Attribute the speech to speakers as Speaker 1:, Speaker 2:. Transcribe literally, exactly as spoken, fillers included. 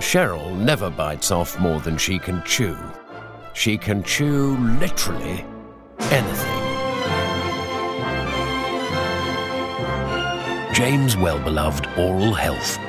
Speaker 1: Cheryl never bites off more than she can chew. She can chew literally anything. James Wellbeloved Oral Health.